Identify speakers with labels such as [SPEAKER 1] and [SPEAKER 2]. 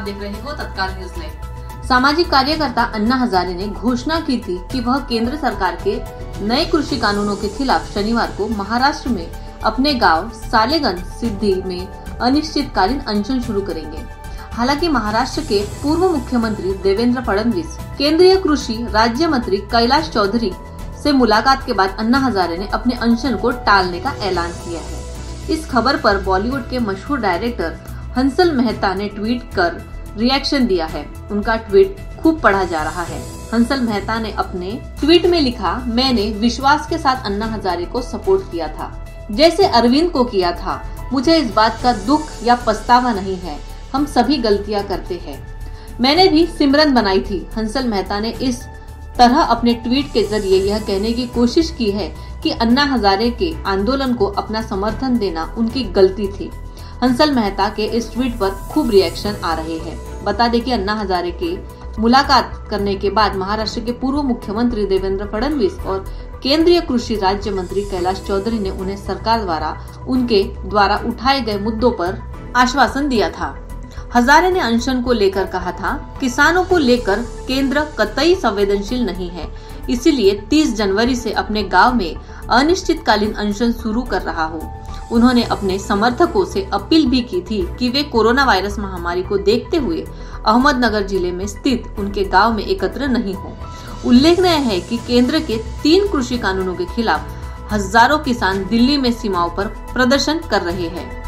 [SPEAKER 1] देख रहे हो तत्काल न्यूज लाइव। सामाजिक कार्यकर्ता अन्ना हजारे ने घोषणा की थी कि वह केंद्र सरकार के नए कृषि कानूनों के खिलाफ शनिवार को महाराष्ट्र में अपने गांव सालेगंज सिद्धि में अनिश्चितकालीन अनशन शुरू करेंगे। हालांकि महाराष्ट्र के पूर्व मुख्यमंत्री देवेंद्र फडणवीस, केंद्रीय कृषि राज्य मंत्री कैलाश चौधरी से मुलाकात के बाद अन्ना हजारे ने अपने अनशन को टालने का ऐलान किया है। इस खबर पर बॉलीवुड के मशहूर डायरेक्टर हंसल मेहता ने ट्वीट कर रिएक्शन दिया है। उनका ट्वीट खूब पढ़ा जा रहा है। हंसल मेहता ने अपने ट्वीट में लिखा, मैंने विश्वास के साथ अन्ना हजारे को सपोर्ट किया था जैसे अरविंद को किया था। मुझे इस बात का दुख या पछतावा नहीं है। हम सभी गलतियां करते हैं। मैंने भी सिमरन बनाई थी। हंसल मेहता ने इस तरह अपने ट्वीट के जरिए यह कहने की कोशिश की है कि अन्ना हजारे के आंदोलन को अपना समर्थन देना उनकी गलती थी। हंसल मेहता के इस ट्वीट पर खूब रिएक्शन आ रहे हैं। बता दें कि अन्ना हजारे के मुलाकात करने के बाद महाराष्ट्र के पूर्व मुख्यमंत्री देवेंद्र फडणवीस और केंद्रीय कृषि राज्य मंत्री कैलाश चौधरी ने उन्हें सरकार द्वारा उनके द्वारा उठाए गए मुद्दों पर आश्वासन दिया था। हजारे ने अनशन को लेकर कहा था, किसानों को लेकर केंद्र कतई संवेदनशील नहीं है, इसीलिए 30 जनवरी से अपने गांव में अनिश्चितकालीन अनशन शुरू कर रहा हूं। उन्होंने अपने समर्थकों से अपील भी की थी कि वे कोरोना वायरस महामारी को देखते हुए अहमदनगर जिले में स्थित उनके गांव में एकत्र नहीं हो। उल्लेखनीय है कि केंद्र के 3 कृषि कानूनों के खिलाफ हजारों किसान दिल्ली में सीमाओं पर प्रदर्शन कर रहे हैं।